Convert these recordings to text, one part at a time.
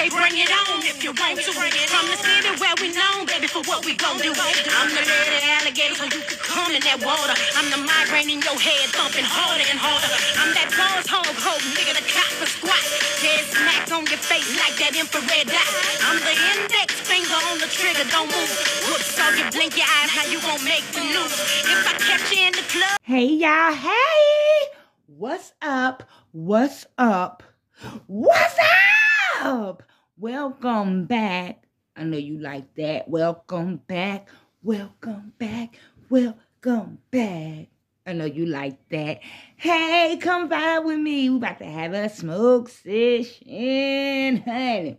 say bring it on if you want to. From the city where we known, baby, for what we gon' do. I'm the lady alligator, so you can come in that water. I'm the migraine in your head, thumping harder and harder. I'm that boss hog hoe, nigga, the cop for squat. Dead smack on your face like that infrared dot. I'm the index finger on the trigger, don't move. Whoops, so you blink your eyes, now you gon' make the news. If I catch you in the club. Hey, y'all, hey! What's up? What's up? What's up? Welcome back. I know you like that. Welcome back. Welcome back. Welcome back. I know you like that. Hey, come by with me. We about to have a smoke session, honey.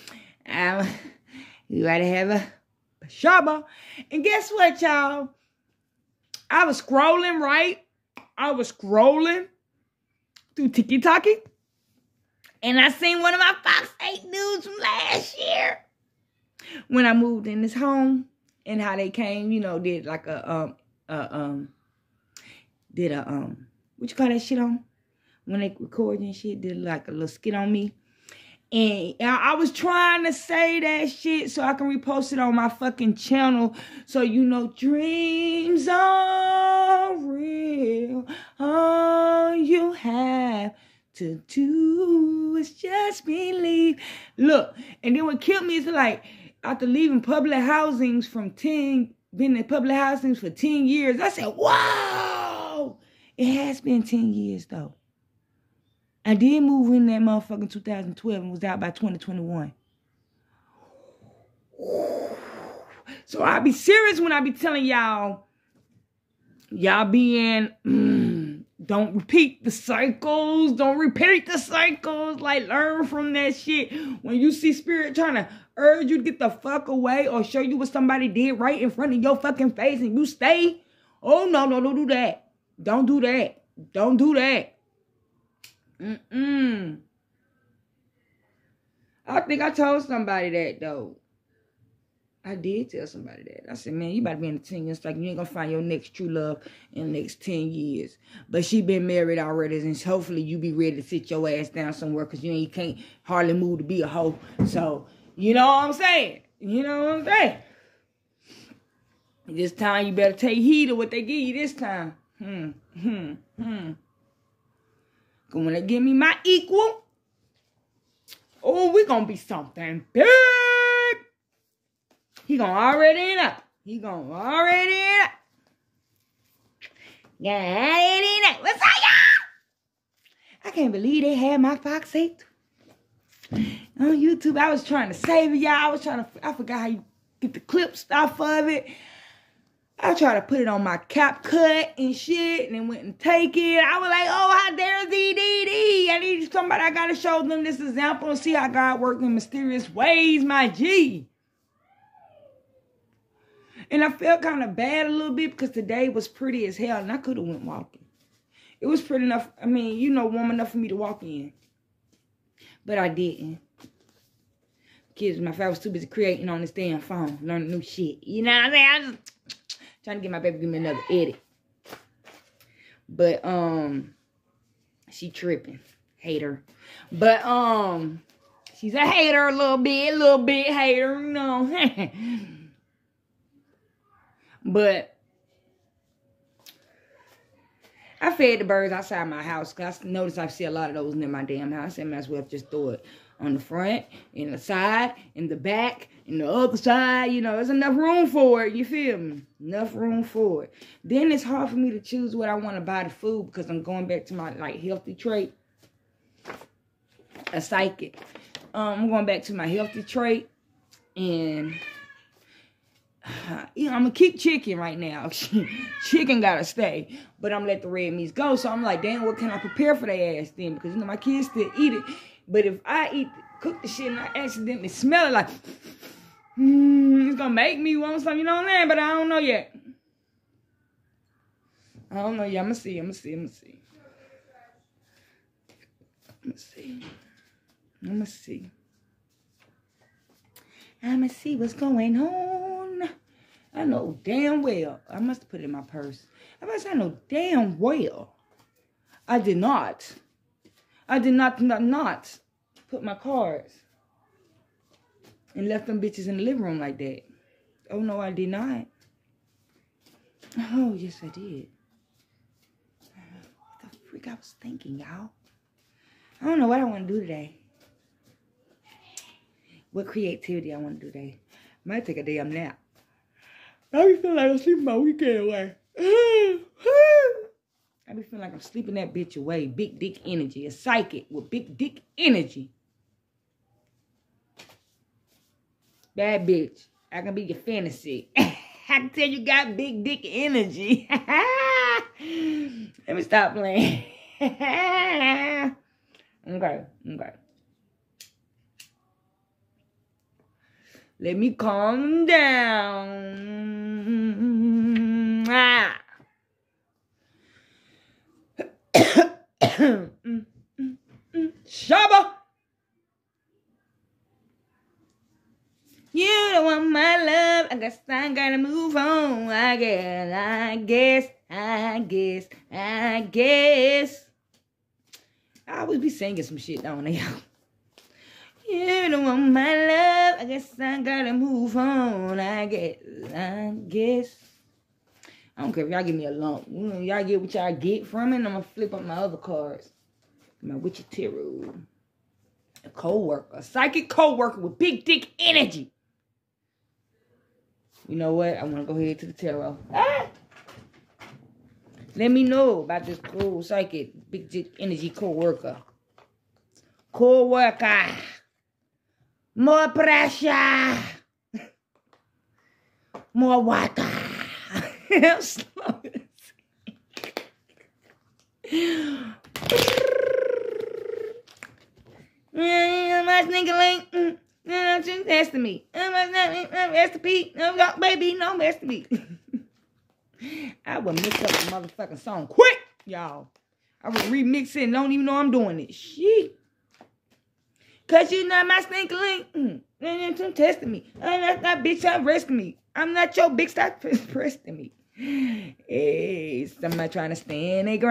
We about to have a shaba. And guess what, y'all? I was scrolling, right? I was scrolling through TikTok, and I seen one of my Fox 8 news from last year when I moved in this home, and how they came, you know, did like what you call that shit on? When they record and shit, did like a little skit on me. And I was trying to say that shit so I can repost it on my fucking channel. So you know dreams are real. All you have to do is just believe. Look, and then what killed me is like, after leaving public housings been in public housings for 10 years, I said, whoa! It has been 10 years though. I did move in that motherfucker in 2012 and was out by 2021. So I be serious when I be telling y'all be in, don't repeat the cycles. Don't repeat the cycles. Like, learn from that shit. When you see spirit trying to urge you to get the fuck away or show you what somebody did right in front of your fucking face and you stay, oh, no, don't do that. Don't do that. Don't do that. I think I told somebody that, though. I did tell somebody that. I said, man, you about to be in the 10 years. Like, you ain't gonna find your next true love in the next 10 years. But she been married already, and hopefully you be ready to sit your ass down somewhere, because you can't hardly move to be a hoe. So, you know what I'm saying? You know what I'm saying? This time, you better take heed of what they give you this time. When they give me my equal, oh, we gonna be something big. He gonna already end up. Yeah, what's up, y'all? I can't believe they had my Fox 8 on YouTube. I was trying to save it, y'all. I forgot how you get the clips off of it. I tried to put it on my CapCut and shit, and then went and take it. I was like, oh, how dare ZDD? I need somebody. I got to show them this example and see how God works in mysterious ways, my G. And I felt kind of bad a little bit because today was pretty as hell, and I could have went walking. It was pretty enough, I mean, you know, warm enough for me to walk in. But I didn't. Kids, my father was too busy creating on this damn phone, learning new shit. You know what I'm saying? I just trying to get my baby to give me another edit. But, she tripping. Hater. But, she's a hater a little bit hater, you know. But, I fed the birds outside my house, because I noticed I see a lot of those in my damn house. I might as well just throw it on the front, in the side, in the back, in the other side. You know, there's enough room for it. You feel me? Enough room for it. Then it's hard for me to choose what I want to buy the food, because I'm going back to my, like, healthy trait. A psychic. I'm going back to my healthy trait. And, you know, I'm going to keep chicken right now. Chicken got to stay. But I'm going to let the red meats go. So I'm like, damn, what can I prepare for their ass then? Because, you know, my kids still eat it. But if I cook the shit and I accidentally smell it, like, it's gonna make me want something, you know what I'm saying? But I don't know yet. I'm gonna see. I'ma see what's going on. I know damn well. I must have put it in my purse. I know damn well. I did not put my cards and left them bitches in the living room like that. Oh, no, I did not. Oh, yes, I did. What the freak I was thinking, y'all? I don't know what I want to do today. What creativity I want to do today. Might take a damn nap. I be feeling like I'm sleeping my weekend away. I be feeling like I'm sleeping that bitch away. Big dick energy. A psychic with big dick energy. Bad bitch. I can be your fantasy. I can tell you got big dick energy. Let me stop playing. Okay. Let me calm down. Shabba. You don't want my love. I gotta move on. I guess. I always be singing some shit, don't I? You don't want my love. I guess I gotta move on. I guess. I don't care if y'all give me a lump. Y'all get what y'all get from it, and I'm gonna flip up my other cards. My witchy tarot. A co-worker. A psychic co-worker with big dick energy. You know what? I want to go ahead to the tarot. Let me know about this cool psychic big dick energy co-worker. Co-worker. More pressure. More water. Slow. My sneaker link. No, just Master Me. Master P. No, baby, no Master Me. I will mix up the motherfucking song quick, y'all. I will remix it and don't even know I'm doing it. Shit. Cause you not my sneaker link. Don't testing me. I'm not bitch, stop arresting me. I'm not your big stop arresting me. Hey, somebody trying to stand their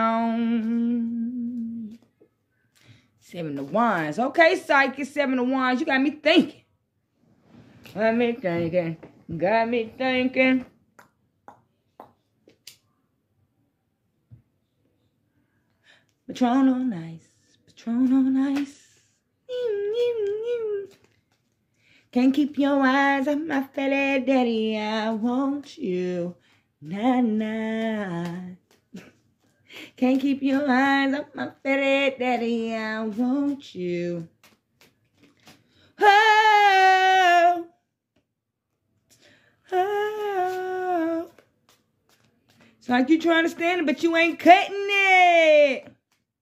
ground. 7 of Wands. Okay, psychic, 7 of Wands. You got me thinking. Got me thinking. Patron on ice. Patron on ice. Can't keep your eyes off my fat daddy. I want you. Nah. Can't keep your eyes off my fat daddy. I want you. Oh. It's like you trying to stand it, but you ain't cutting it.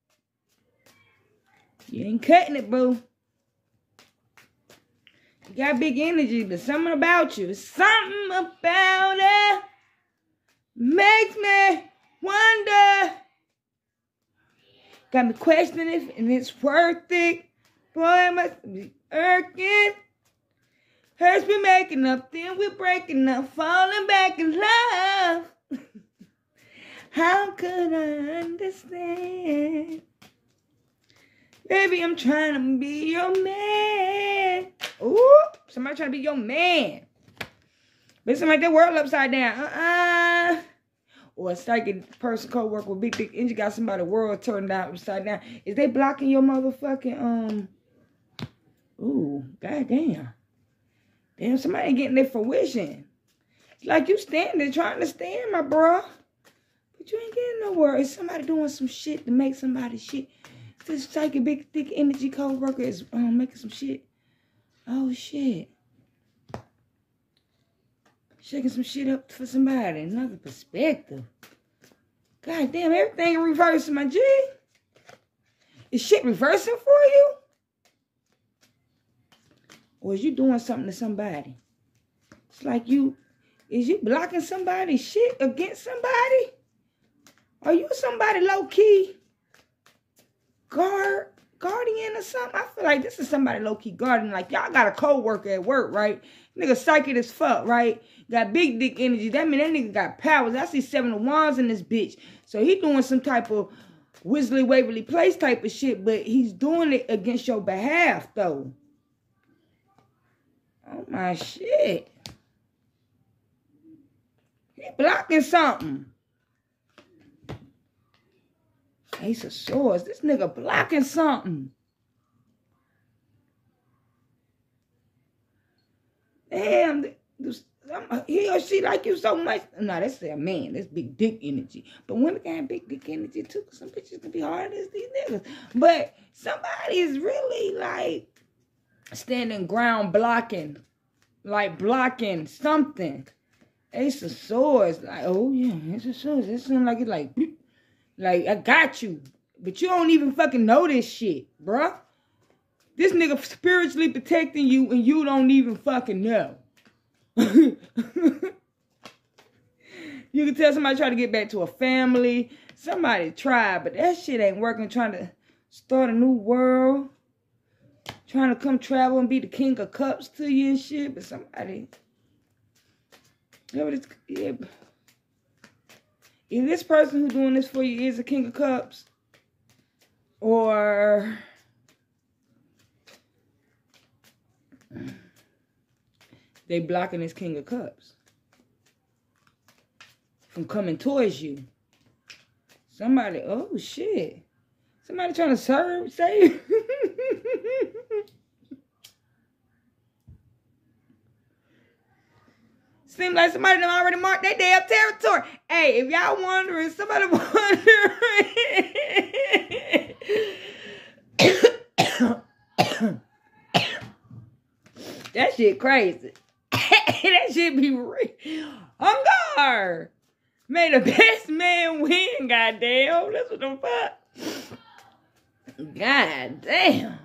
You ain't cutting it, boo. You got big energy, but something about you. Something about it makes me wonder. Got me questioning if it's worth it. Boy, it must be irking. Hurts me making up, then we're breaking up, falling back in love. How could I understand? Baby, I'm trying to be your man. Ooh, somebody trying to be your man. But it seems like the world upside down. Or a psychic person co-worker with big dick energy got somebody world turned out upside down. Is they blocking your motherfucking, ooh, goddamn. Damn, somebody ain't getting their fruition. It's like you standing trying to stand, my bro. But you ain't getting nowhere. Is somebody doing some shit to make somebody shit? This psychic big thick energy co-worker is making some shit. Oh shit. Shaking some shit up for somebody. Another perspective. God damn, everything reversing, my G. Is shit reversing for you? Or is you doing something to somebody? It's like is you blocking somebody's shit against somebody? Are you somebody low-key guardian or something? I feel like this is somebody low-key guardian. Like, y'all got a co-worker at work, right? Nigga psychic as fuck, right? Got big dick energy. That mean that nigga got powers. I see 7 of Wands in this bitch. So he doing some type of Wisley Waverly Place type of shit, but he's doing it against your behalf, though. Oh my shit. He blocking something. Ace of Swords. This nigga blocking something. Damn. He or she like you so much. No, that's a man. That's big dick energy. But women can have big dick energy too. Some bitches can be hard as these niggas. But somebody is really like standing ground blocking. Like blocking something. Ace of Swords. Like, oh yeah, Ace of Swords. It seems like it's like I got you. But you don't even fucking know this shit, bruh. This nigga spiritually protecting you and you don't even fucking know. You can tell somebody trying to get back to a family. Somebody tried, but that shit ain't working. Trying to start a new world. Trying to come travel and be the king of cups to you and shit. But somebody... Yeah, if this person who's doing this for you is a king of cups, or they blocking this king of cups from coming towards you. Somebody, oh shit. Somebody trying to save. Seems like somebody done already marked their damn territory. Hey, if y'all wondering, somebody wondering. That shit crazy. That shit be real. On guard. May the best man win, goddamn. That's what the fuck. God damn.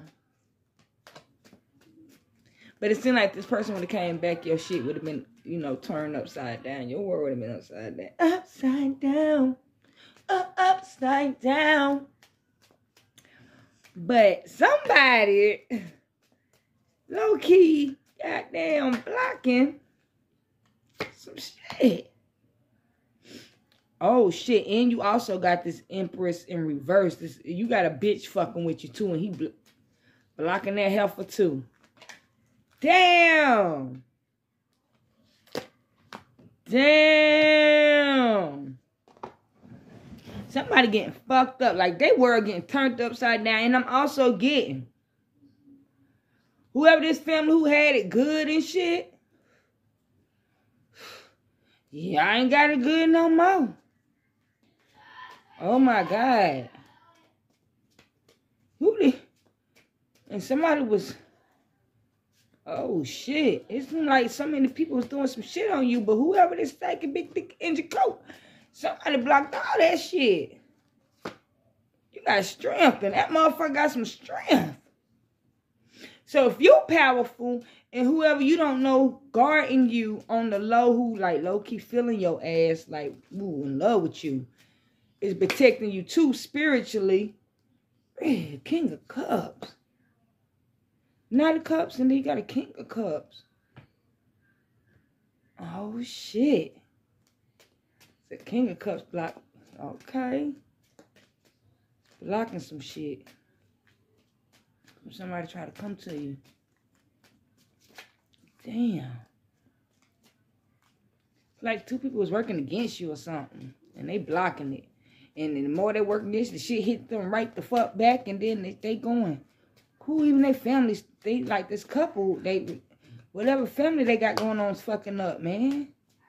But it seemed like this person would have came back, your shit would have been, you know, turned upside down. Your world would have been upside down. Upside down. Upside down. But somebody, low-key, goddamn blocking some shit. Oh, shit. And you also got this Empress in reverse. You got a bitch fucking with you, too. And he blocking that heifer, too. Damn. Damn. Somebody getting fucked up. Like, they were getting turned upside down. And I'm also getting whoever this family who had it good and shit. Yeah, I ain't got it good no more. Oh, my God. Who did? And somebody was... Oh, shit. It seemed like so many people was doing some shit on you, but whoever this fucking big dick engine coat, somebody blocked all that shit. You got strength, and that motherfucker got some strength. So if you're powerful, and whoever you don't know guarding you on the low, who like low-key feeling your ass, like, ooh, in love with you, is protecting you too spiritually. Man, King of Cups. Knight of Cups, and then you got a King of Cups. Oh, shit. The King of Cups block. Okay. Blocking some shit. Somebody try to come to you. Damn. Like two people was working against you or something. And they blocking it. And the more they work against the shit hit them right the fuck back. And then they going. Who even their families, they like this couple, they, whatever family they got going on is fucking up, man.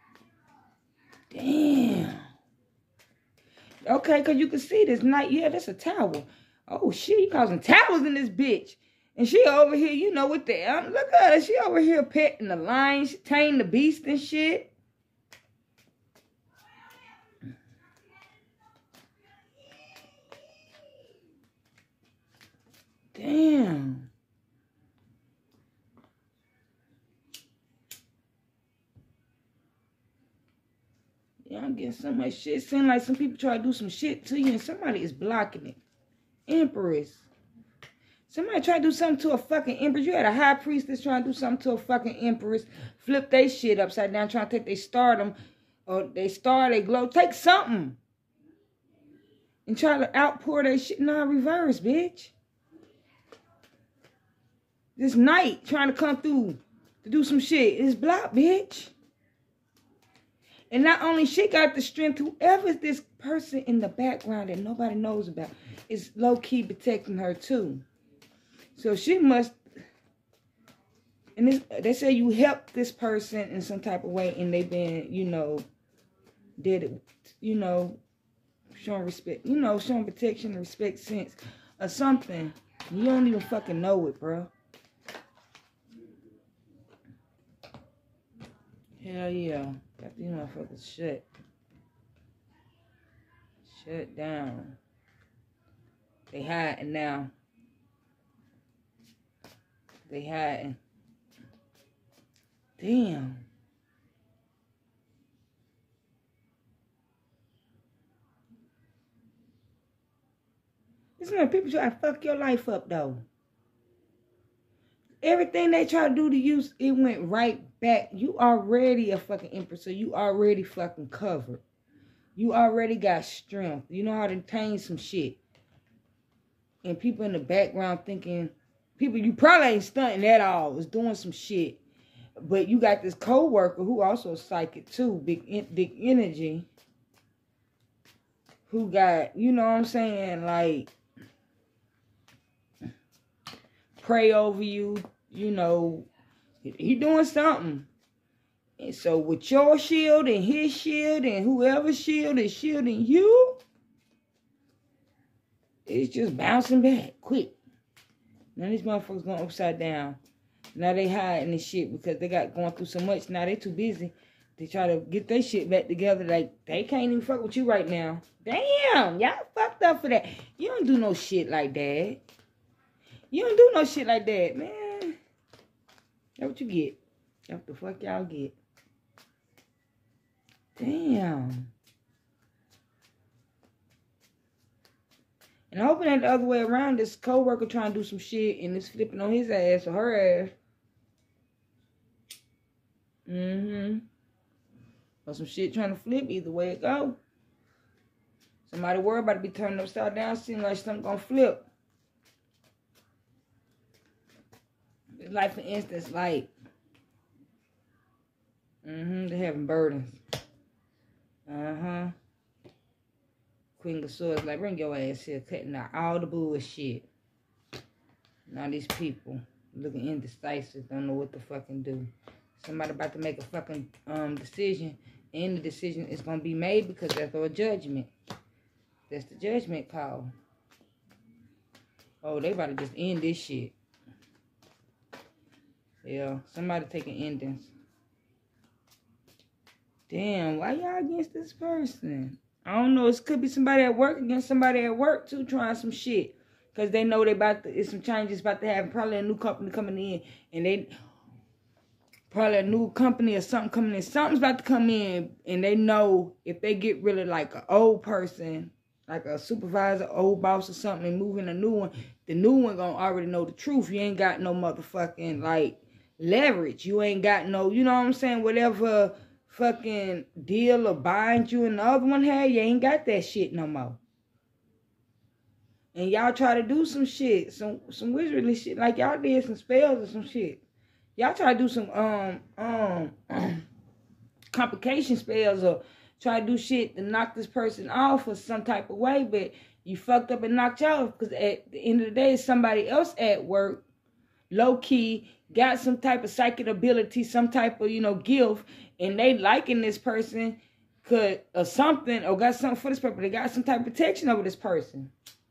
Damn. Okay, because you can see this night, yeah, that's a tower. Oh, shit, you causing towers in this bitch. And she over here, you know, with the, look at her, she over here petting the lion, she taming the beast and shit. Damn. Yeah, I'm getting so much shit. It seems like some people try to do some shit to you and somebody is blocking it. Empress. Somebody try to do something to a fucking empress. You had a high priestess trying to do something to a fucking empress. Flip they shit upside down, trying to take their stardom or they star, they glow. Take something. And try to outpour their shit. Nah, reverse, bitch. This knight trying to come through to do some shit. It's blocked, bitch. And not only she got the strength, whoever's this person in the background that nobody knows about is low-key protecting her too. So she must, and this, they say you help this person in some type of way and they've been, you know, did it, you know, showing respect, you know, showing protection, respect, sense, or something. You don't even fucking know it, bro. Hell yeah. Got these motherfuckers shut. Shut down. They hiding now. They hiding. Damn. Listen, people try to fuck your life up, though. Everything they try to do to you, it went right back. You already a fucking empress, so you already fucking covered. You already got strength. You know how to tame some shit. And people in the background thinking, people you probably ain't stunting at all, is doing some shit. But you got this co-worker who also psychic too, big energy. Who got, you know what I'm saying, like, pray over you, you know, he doing something. And so with your shield and his shield and whoever's shield is shielding you, it's just bouncing back quick. Now these motherfuckers going upside down. Now they hiding this shit because they got going through so much. Now they too busy. They try to get their shit back together. Like, they can't even fuck with you right now. Damn, y'all fucked up for that. You don't do no shit like that. You don't do no shit like that, man. That's what you get. That's what the fuck y'all get. Damn. And hoping that the other way around, this co-worker trying to do some shit and it's flipping on his ass or her ass. Or some shit trying to flip either way it go. Somebody worried about to be turned upside down, seem like something gonna flip. Like, for instance, like, they're having burdens. Queen of Swords, like, bring your ass here, cutting out all the bullshit. Now these people looking indecisive, don't know what to fucking do. Somebody about to make a fucking decision, and the decision is gonna be made because that's a judgment. That's the judgment call. Oh, they about to just end this shit. Yeah, somebody taking endings. Damn, why y'all against this person? I don't know. It could be somebody at work against somebody at work too, trying some shit. Because they know they about to, it's some changes about to happen. Probably a new company coming in. And they, probably a new company or something coming in. Something's about to come in. And they know if they get really like an old person, like a supervisor, old boss or something, and moving a new one, the new one gonna already know the truth. You ain't got no motherfucking, like, leverage. You ain't got no, you know what I'm saying, whatever fucking deal or bind you and the other one had, you ain't got that shit no more. And y'all try to do some shit, some wizardly shit, like y'all did some spells or some shit. Y'all try to do some complication spells or try to do shit to knock this person off or some type of way, but you fucked up and knocked y'all off because at the end of the day, somebody else at work, low key, got some type of psychic ability, some type of, you know, gift, and they liking this person or something, or got something for this person. They got some type of protection over this person.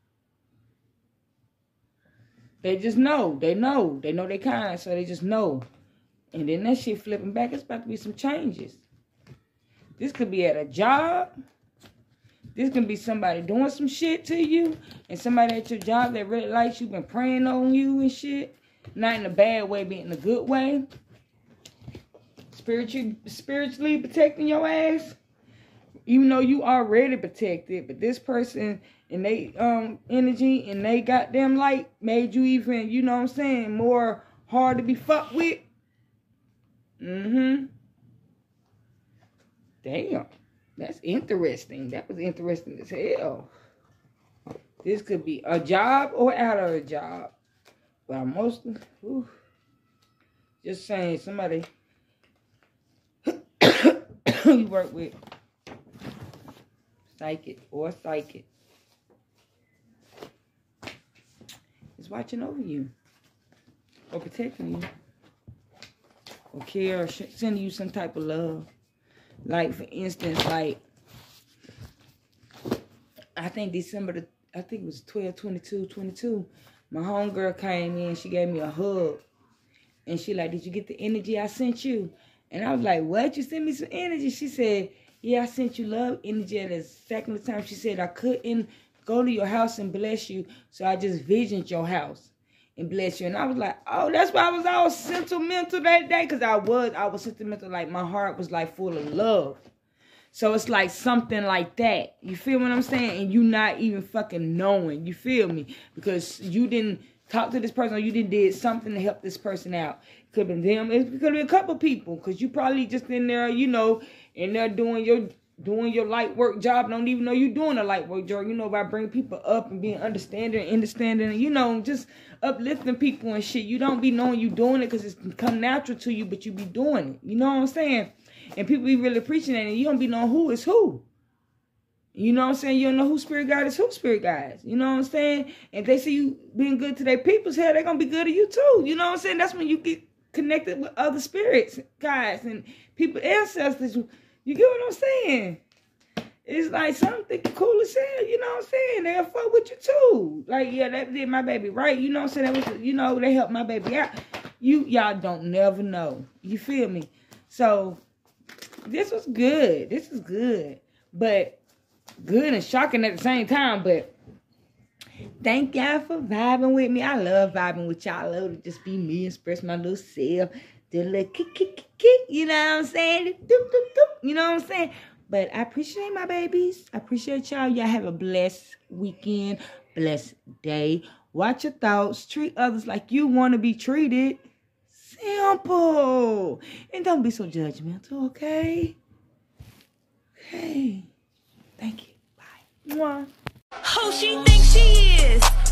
They just know. They know they kind, so they just know. And then that shit flipping back, it's about to be some changes. This could be at a job. This can be somebody doing some shit to you, and somebody at your job that really likes you, been praying on you and shit. Not in a bad way, but in a good way. Spiritually protecting your ass. Even though you already protected, but this person and they energy and they goddamn light made you even, you know what I'm saying, more hard to be fucked with. Damn. That's interesting. That was interesting as hell. This could be a job or out of a job. But mostly, Just saying, somebody you work with, psychic or psychic, is watching over you or protecting you or care or sending you some type of love. Like, for instance, like, I think December, I think it was 12/22/22, my homegirl came in, she gave me a hug. And she like, did you get the energy I sent you? And I was like, what? You sent me some energy? She said, yeah, I sent you love energy at a second time. She said, I couldn't go to your house and bless you, so I just visioned your house and bless you. And I was like, oh, that's why I was all sentimental that day, because I was sentimental. Like, my heart was like full of love. So it's like something like that. You feel what I'm saying? And you not even fucking knowing. You feel me? Because you didn't talk to this person, or you did something to help this person out. It could have been them. It could have been a couple people, because you probably just in there, you know, in there doing your light work job. Don't even know you're doing a light work job. You know, by bringing people up and being understanding, you know, just uplifting people and shit. You don't be knowing you doing it because it's come natural to you, but you be doing it. You know what I'm saying? And people be really preaching that, and you don't be knowing who is who. You know what I'm saying? You don't know who spirit guide is, who spirit guides. You know what I'm saying? And if they see you being good to their people's hell, they're going to be good to you too. You know what I'm saying? That's when you get connected with other spirits, guys, and people, ancestors. You get what I'm saying? It's like something cool as hell. You know what I'm saying? They'll fuck with you too. Like, yeah, that did my baby right. You know what I'm saying? That was, you know, they helped my baby out. Y'all don't never know. You feel me? So, this was good. This is good. But good and shocking at the same time, but thank y'all for vibing with me. I love vibing with y'all. I love to just be me, express my little self, do a little kick, you know what I'm saying? Doop, doop, doop, you know what I'm saying? But I appreciate my babies. I appreciate y'all. Y'all have a blessed weekend, blessed day. Watch your thoughts. Treat others like you want to be treated. Simple. And don't be so judgmental, okay? Okay. Thank you. Bye. Mwah. Who she thinks she is?